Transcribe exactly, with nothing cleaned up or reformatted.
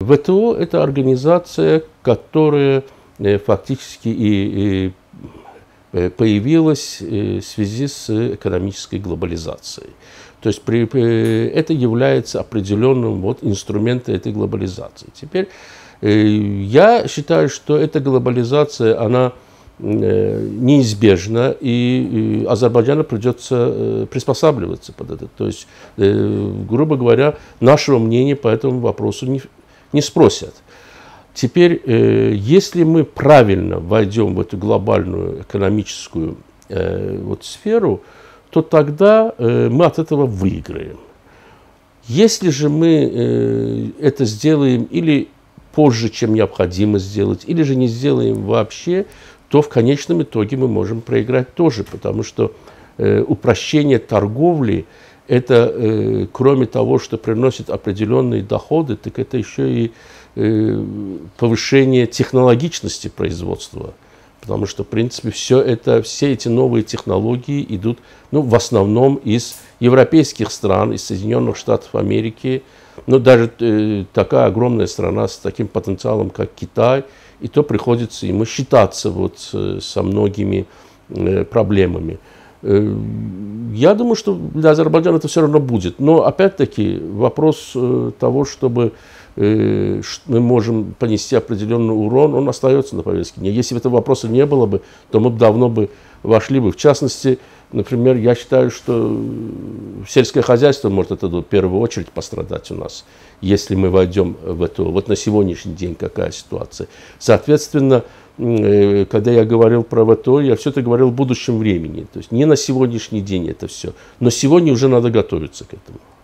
ВТО – это организация, которая фактически и, и появилась в связи с экономической глобализацией. То есть при, это является определенным вот, инструментом этой глобализации. Теперь я считаю, что эта глобализация, она неизбежна, и Азербайджану придется приспосабливаться под это. То есть, грубо говоря, нашего мнения по этому вопросу не, не спросят. Теперь, если мы правильно войдем в эту глобальную экономическую вот, сферу, то тогда мы от этого выиграем. Если же мы это сделаем или позже, чем необходимо сделать, или же не сделаем вообще, то в конечном итоге мы можем проиграть тоже, потому что э, упрощение торговли, это э, кроме того, что приносит определенные доходы, так это еще и э, повышение технологичности производства. Потому что, в принципе, все, это, все эти новые технологии идут ну, в основном из европейских стран, из Соединенных Штатов Америки. Но даже э, такая огромная страна с таким потенциалом, как Китай, и то приходится ему считаться вот, э, со многими э, проблемами. Э, я думаю, что для Азербайджана это все равно будет. Но опять-таки вопрос э, того, чтобы э, мы можем понести определенный урон, он остается на повестке дня. Если бы этого вопроса не было бы, то мы бы давно бы вошли бы. В частности, например, я считаю, что сельское хозяйство может это в первую очередь пострадать у нас, если мы войдем в это. Вот на сегодняшний день какая ситуация. Соответственно, когда я говорил про ВТО, я все это говорил в будущем времени. То есть не на сегодняшний день это все. Но сегодня уже надо готовиться к этому.